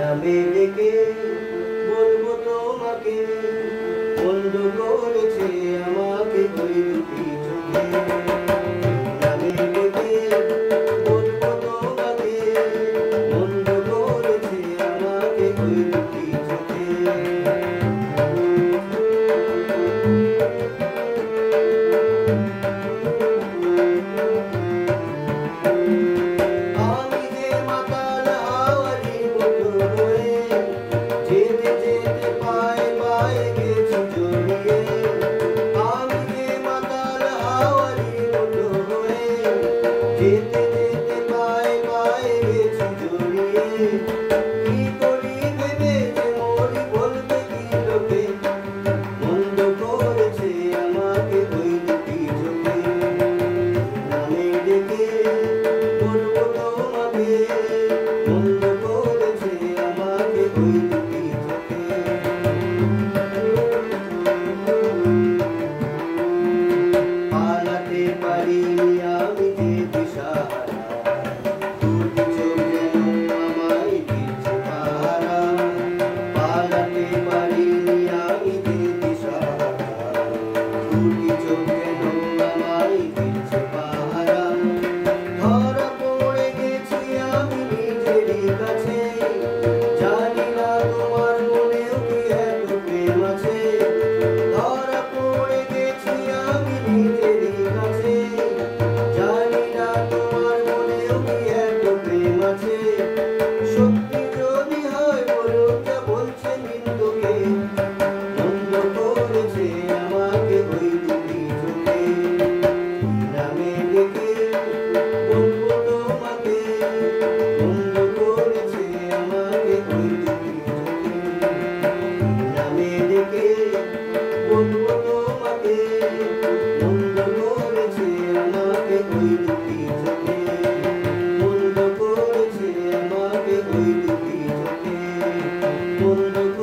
নামে ডেকে বলবো তোমাকে, বন্ধ করেছে আমাকে ওই দুটি চোখে। নামে ডেকে বলবো তোমাকে, বন্ধ করেছে আমাকে ওই দুটি চোখে। যেতে যেতে পায়ে পায়ে গেছি জড়িয়ে, কি করি ভেবে যে মরি বলবে কি লোকে, বন্ধ করেছে আমাকে ওই দুটি চোখে। নামে ডেকে বলবো তোমাকে, বন্ধ করেছে আমাকে ওই দুটি চোখে। পালাতে পারিনি আমি যে দিশাহারা, দুটি চোখ যেন আমায় দিচ্ছে পাহারা। পালাতে পারিনি আমি যে দিশাহারা, দুটি চোখ যেন আমায় দিচ্ছে পাহারা। ধরা পড়ে গেছি আমি নিজেরই কাছে, জানি না তোমার মনেও কি এত প্রেম আছে। ধরা পড়ে গেছি আমি নিজেরই কাছে, জানি না তোমার মনেও কি এত প্রেম আছে। সত্যি যদি হয় বলো যা বলছে নিন্দুকে, বন্ধ করেছে আমাকে ওই দুটি চোখে। নামে ডেকে বলবো তোমাকে, বন্ধ করেছে আমাকে ওই দুটি চোখে। নামে ডেকে বলবো তোমাকে, বন্ধ করেছে আমাকে ওই দুটি চোখে। বন্ধ করেছে আমাকে ওই দুটি চোখে। বন্ধ